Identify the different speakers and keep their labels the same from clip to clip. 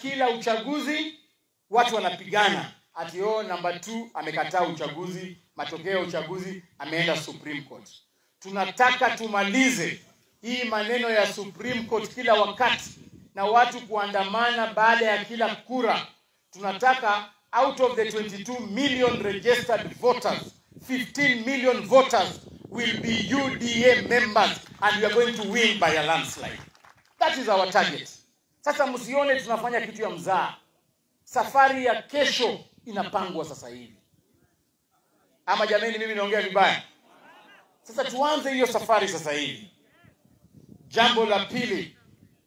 Speaker 1: kila uchaguzi watu wanapigana ati number 2 amekataa uchaguzi, matokeo ya uchaguzi ameenda Supreme Court. Tunataka tumalize hii maneno ya Supreme Court kila wakati na watu kuandamana baada ya kila kura. Tunataka out of the 22 million registered voters, 15 million voters will be UDA members and we are going to win by a landslide. That is our target. Sasa msione tunafanya kitu ya mzaa. Safari ya kesho inapangwa sasa hivi. Ama jameni, mimi naongea vibaya? Sasa tuanze hiyo safari sasa hivi. Jambo la pili,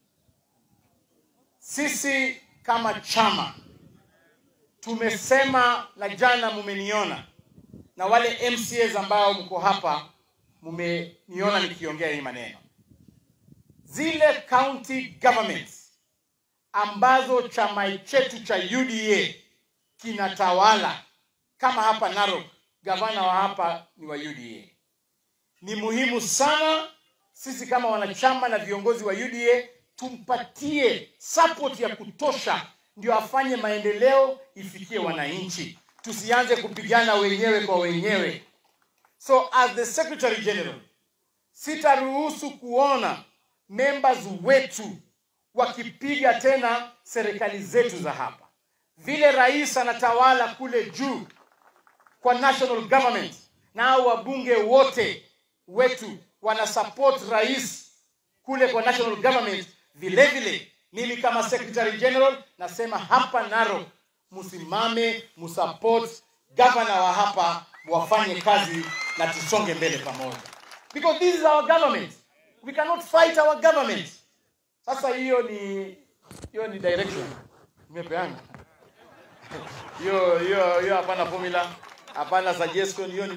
Speaker 1: sisi kama chama tumesema, na jana mumeniona, na wale MCAs ambao mko hapa mumeniona nikiongea hii maneno. Zile county governments ambazo chama chetu cha UDA kinatawala, kama hapa Narok, gavana wa hapa ni wa UDA. Ni muhimu sana sisi kama wanachama na viongozi wa UDA tumpatie support ya kutosha ndio afanye maendeleo ifikie wananchi. Tusianze kupigana wenyewe kwa wenyewe. So as the Secretary General, sitaruhusu kuona members wetu wakipiga tena serikali zetu za hapa. Vile rais anatawala kule juu kwa national government, na wabunge wote wetu wana support rais kule kwa national government, vile vile mimi kama Secretary General nasema hapa Narok musimame musupport governor wa hapa, wafanye kazi na tusonge mbele pamoja. Because this is our government. We cannot fight our government. Sasa hiyo ni direction. Nimepeana. Hiyo hapana formula, hapana suggestion, hiyo